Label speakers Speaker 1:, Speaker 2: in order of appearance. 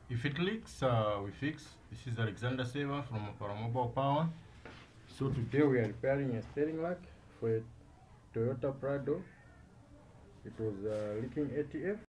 Speaker 1: If it leaks, we fix. This is Alexander Seva from Paramobile Power. So today we are repairing a steering lock for a Toyota Prado. It was leaking ATF.